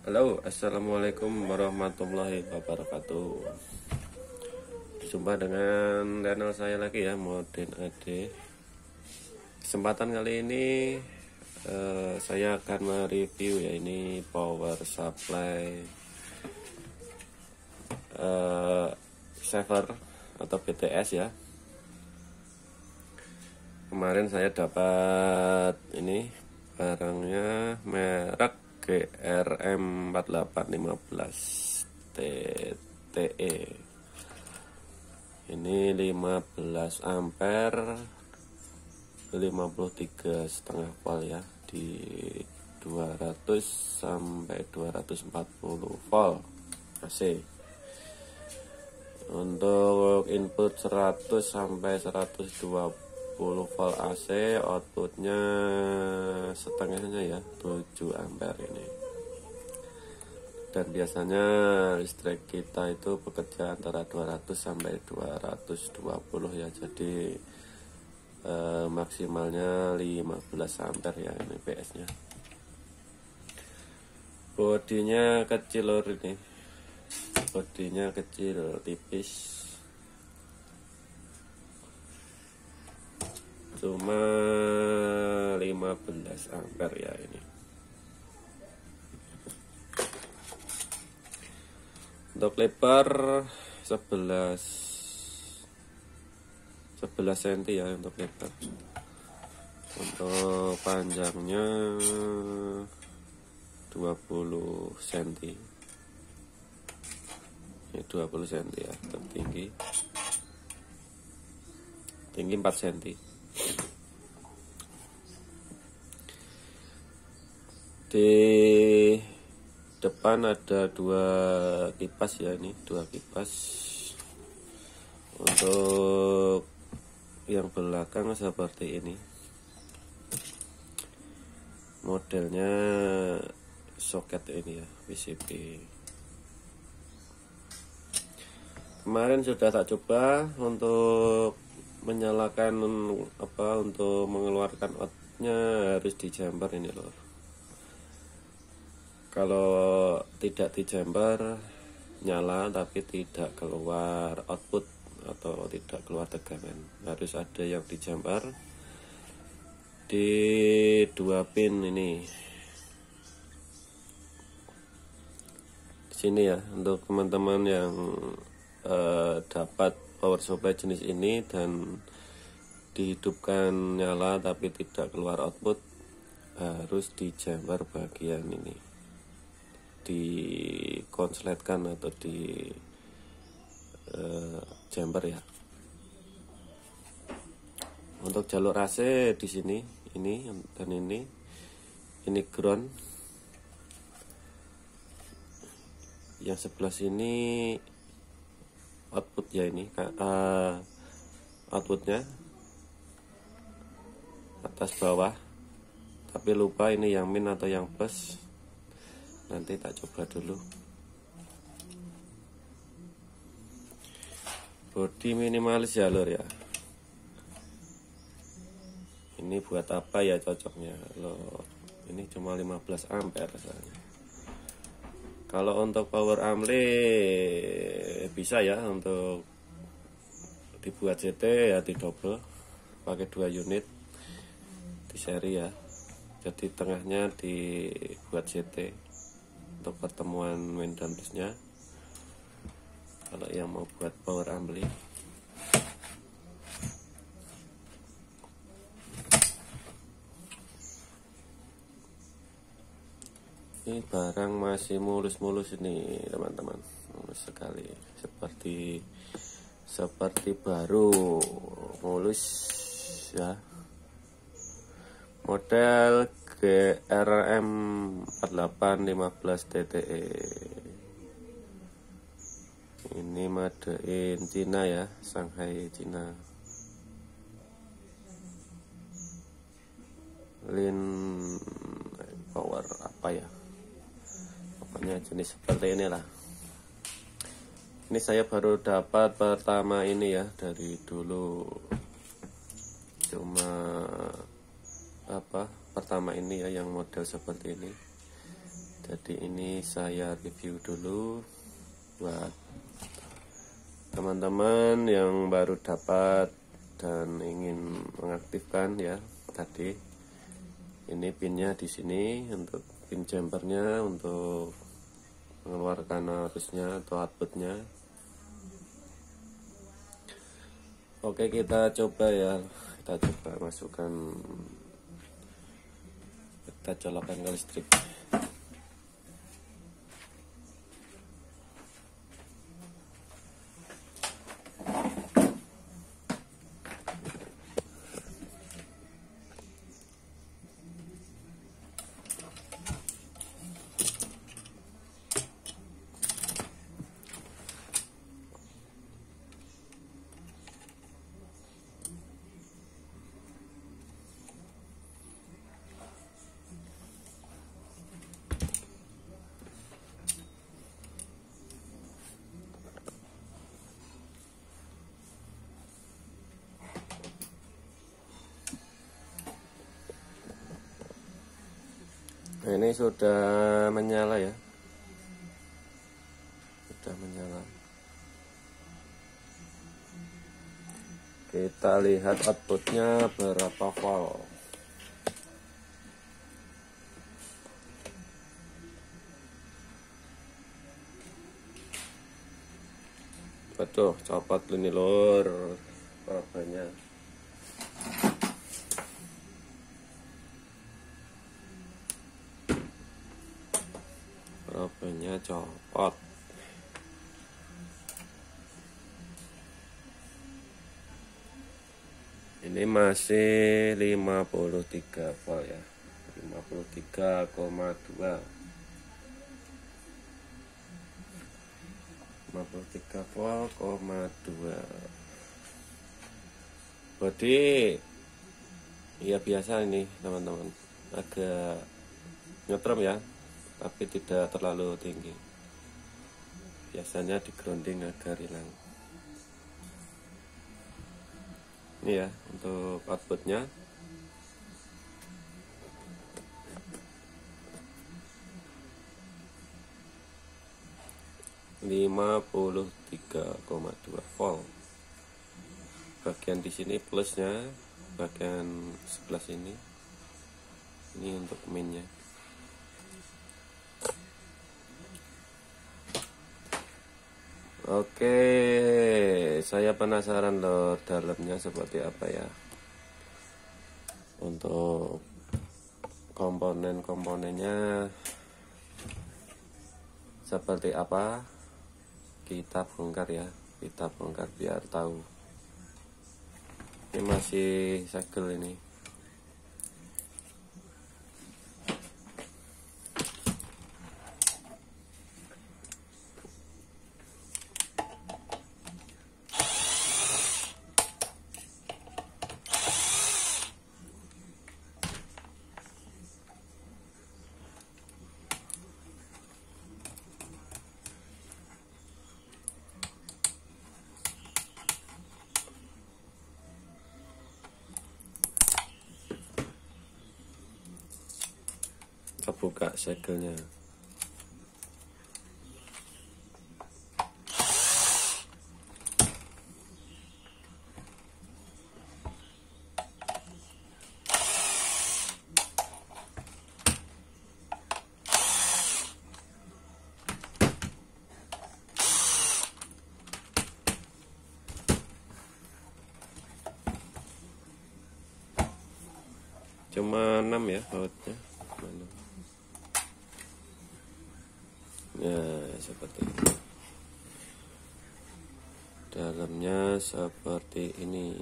Halo, assalamualaikum warahmatullahi wabarakatuh. Jumpa dengan channel saya lagi ya, Modin AD. Kesempatan kali ini saya akan mereview ya, ini power supply saver atau BTS ya. Kemarin saya dapat ini barangnya merek GRM4815 TTE. Ini 15 ampere 53,5 volt ya, di 200 sampai 240 volt AC. Untuk input 100 sampai 120 volt AC, outputnya setengahnya ya, 7 ampere ini. Dan biasanya listrik kita itu bekerja antara 200 sampai 220 ya, jadi maksimalnya 15 ampere ya ini PS nya. Bodinya kecil lor, ini bodinya kecil tipis, cuma 15 ampere ya ini. Untuk lebar 11 cm ya untuk lebar. Untuk panjangnya 20 cm. Ini 20 cm ya, tertinggi. Tinggi 4 cm. Di depan ada 2 kipas ya, ini 2 kipas. Untuk yang belakang seperti ini, modelnya soket ini ya, PCB. Kemarin sudah tak coba untuk menyalakan untuk mengeluarkan outnya harus di jumper ini loh. Kalau tidak di jumper nyala tapi tidak keluar output atau tidak keluar tegangan. Harus ada yang di jumper di 2 pin ini. Di sini ya, untuk teman-teman yang dapat power supply jenis ini dan dihidupkan nyala tapi tidak keluar output, harus di jumper bagian ini, dikonsletkan atau di jumper ya. Untuk jalur AC di sini, ini dan ini ground. Yang sebelah sini output ya, ini outputnya atas bawah, tapi lupa ini yang min atau yang plus, nanti tak coba dulu. Bodi minimalis ya lor ya. Ini buat apa ya cocoknya loh, ini cuma 15 ampere rasanya. Kalau untuk power amle bisa ya, untuk dibuat CT ya, di double pakai 2 unit di seri ya. Jadi tengahnya dibuat CT untuk pertemuan main dan plusnya. Kalau yang mau buat power ampli, ini barang masih mulus-mulus ini teman-teman, mulus sekali, seperti baru, mulus ya. Model GRM4815 TTE. Ini made in Cina ya, Shanghai Cina. Lin power apa ya, pokoknya jenis seperti inilah. Ini saya baru dapat pertama ini ya, dari dulu cuma pertama ini ya, yang model seperti ini. Jadi ini saya review dulu buat teman-teman yang baru dapat dan ingin mengaktifkan ya. Tadi ini pinnya di sini untuk pin jumpernya, untuk mengeluarkan arusnya atau outputnya. Oke, kita coba ya, kita coba masukkan, kita colokkan ke listrik. Nah, ini sudah menyala ya, sudah menyala. Kita lihat outputnya berapa volt. Waduh, copot ini lur probanya. Probanya copot. Ini masih 53 volt ya, 53,2, 53 volt,2. Bodi ya biasa ini teman-teman, agak nyetrum ya, tapi tidak terlalu tinggi. Biasanya di grounding agar hilang. Ini ya untuk outputnya. (53,2 volt). Bagian di sini plusnya, bagian sebelah sini ini untuk minnya. Oke, saya penasaran loh dalamnya seperti apa ya. Untuk komponen-komponennya seperti apa, kita bongkar ya, kita bongkar biar tahu. Ini masih segel ini. Kita buka segelnya. Cuma 6 ya bautnya. Ya seperti ini. Dalamnya seperti ini.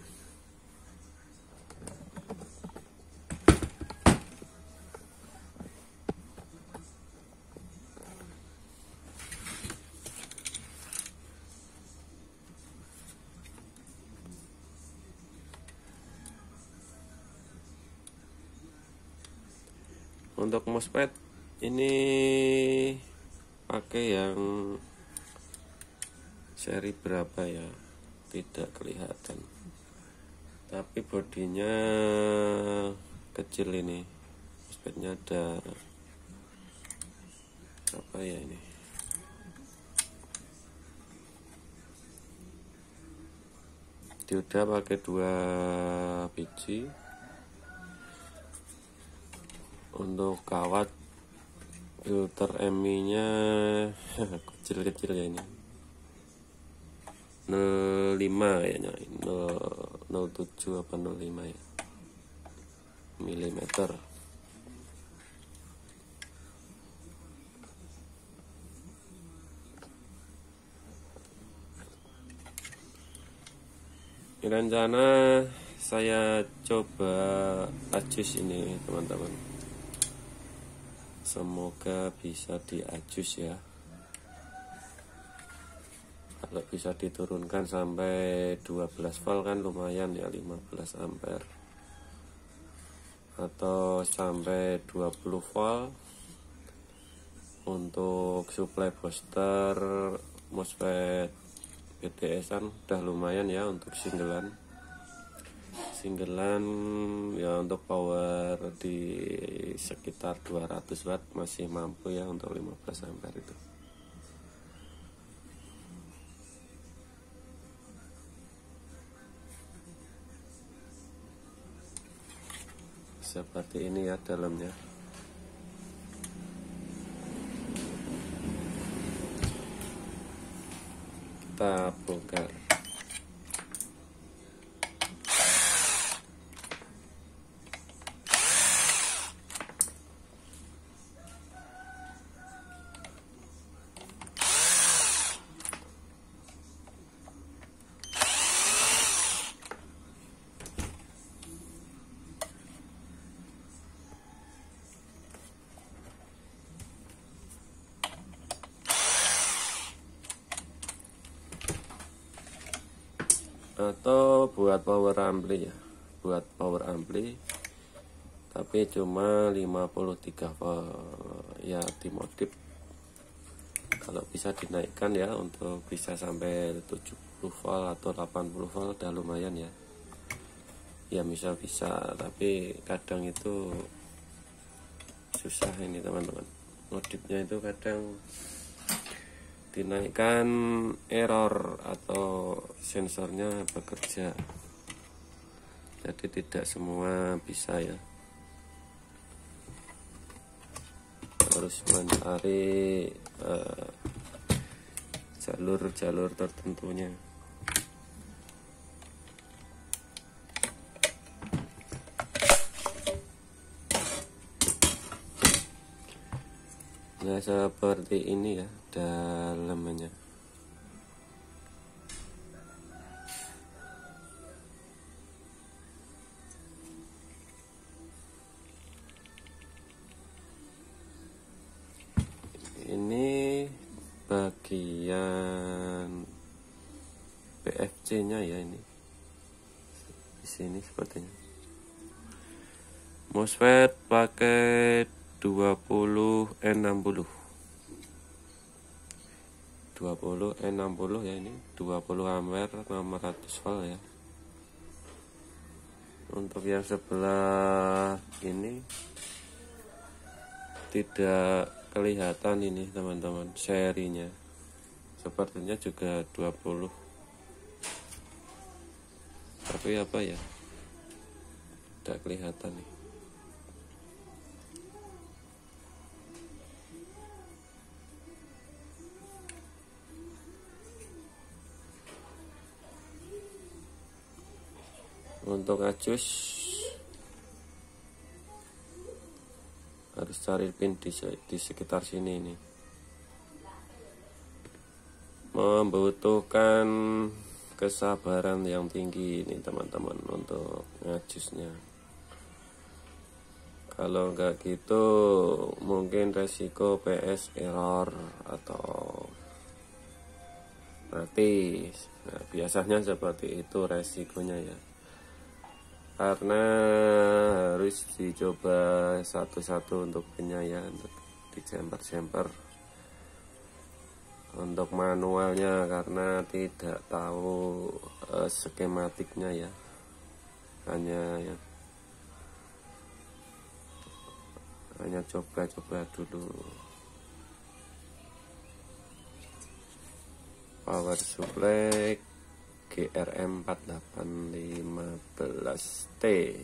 Untuk MOSFET ini pakai yang seri berapa ya, tidak kelihatan, tapi bodinya kecil. Ini MOSFET-nya ada ya ini. Dioda pakai 2 biji. Untuk kawat filter MI nya kecil-kecil ya ini, 05 kayaknya, 07 apa 05 ya milimeter. Rencana saya coba ajus ini teman-teman, semoga bisa diajus ya. Kalau bisa diturunkan sampai 12 volt kan lumayan ya, 15 ampere atau sampai 20 volt untuk supply booster MOSFET BTS-an udah lumayan ya. Untuk singlean ya, untuk power di sekitar 200 watt masih mampu ya untuk 15 ampere itu. Seperti ini ya dalamnya. Kita bongkar. Atau buat power ampli ya, buat power ampli tapi cuma 53 volt ya, dimodif kalau bisa dinaikkan ya, untuk bisa sampai 70 volt atau 80 volt udah lumayan ya. Ya misal bisa, tapi kadang itu susah ini teman-teman, modifnya itu kadang dinaikkan error atau sensornya bekerja, jadi tidak semua bisa ya, harus mencari jalur-jalur tertentunya. Nah seperti ini ya dalamannya. Ini bagian PFC nya ya, ini di sini sepertinya. MOSFET pakai 20N60 ya, ini 20 ampere 600 volt ya. Untuk yang sebelah ini tidak kelihatan ini teman-teman, serinya sepertinya juga 20, tapi apa ya, tidak kelihatan nih. Untuk ajus harus cari pin di sekitar sini ini, membutuhkan kesabaran yang tinggi ini teman-teman untuk ngajusnya. Kalau enggak gitu mungkin resiko PS error atau mati. Nah, biasanya seperti itu resikonya ya, karena harus dicoba satu-satu untuk penyayaan, untuk dijemper-jemper. Untuk manualnya karena tidak tahu skematiknya ya, hanya coba-coba dulu. power supply GRM 4815T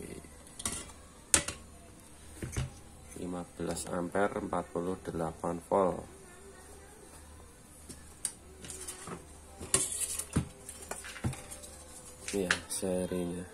15 ampere 48 volt. Ini ya serinya.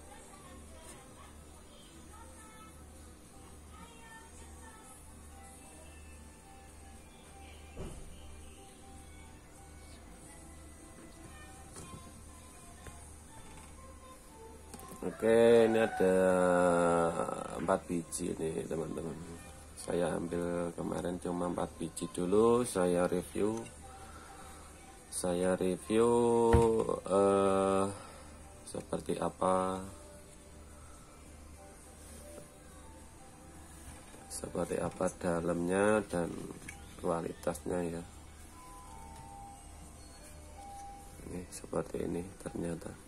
Oke, ini ada 4 biji nih teman-teman. Saya ambil kemarin cuma 4 biji dulu. Saya review seperti apa dalamnya dan kualitasnya ya. Ini seperti ini ternyata.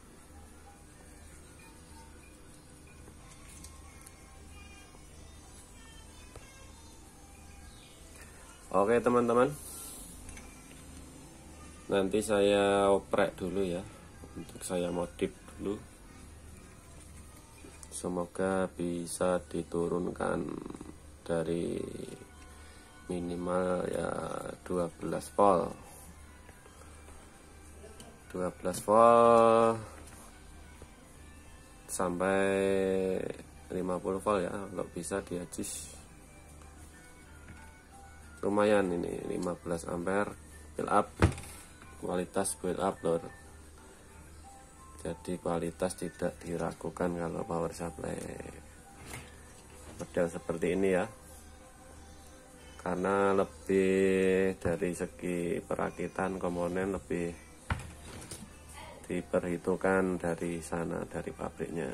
Oke teman-teman, nanti saya oprek dulu ya, untuk saya modif dulu. Semoga bisa diturunkan dari minimal ya 12 volt 12 volt sampai 50 volt ya, kalau bisa diadjust. Lumayan ini 15 ampere build up, kualitas build up lor. Jadi kualitas tidak diragukan kalau power supply model seperti ini ya, karena lebih dari segi perakitan komponen lebih diperhitungkan dari sana, dari pabriknya.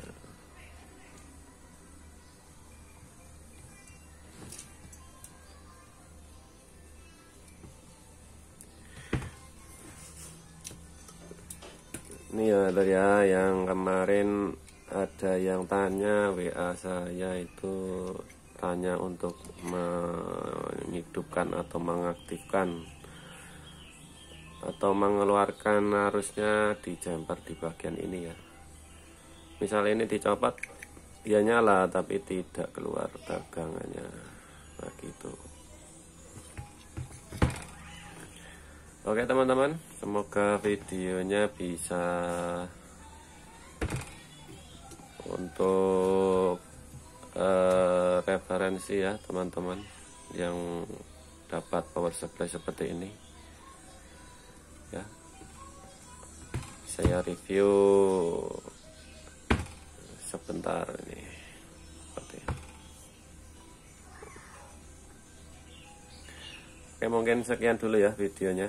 Ini ya yang kemarin ada yang tanya WA saya itu, tanya untuk menghidupkan atau mengaktifkan atau mengeluarkan arusnya di jumper di bagian ini ya. Misal ini dicopot, dia nyala tapi tidak keluar dagangannya, nah gitu. Oke teman-teman, semoga videonya bisa untuk referensi ya teman-teman yang dapat power supply seperti ini ya. Saya review sebentar ini seperti ini. Oke, mungkin sekian dulu ya videonya.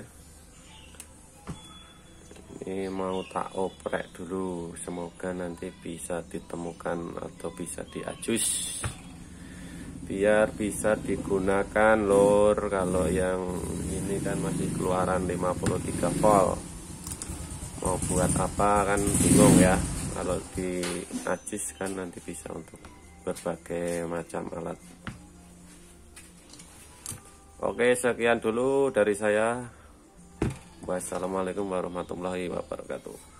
Ini mau tak oprek dulu, semoga nanti bisa ditemukan atau bisa diajus biar bisa digunakan lor. Kalau yang ini kan masih keluaran 53 volt, mau buat apa kan bingung ya. Kalau diajus kan nanti bisa untuk berbagai macam alat. Oke, sekian dulu dari saya. Wassalamualaikum warahmatullahi wabarakatuh.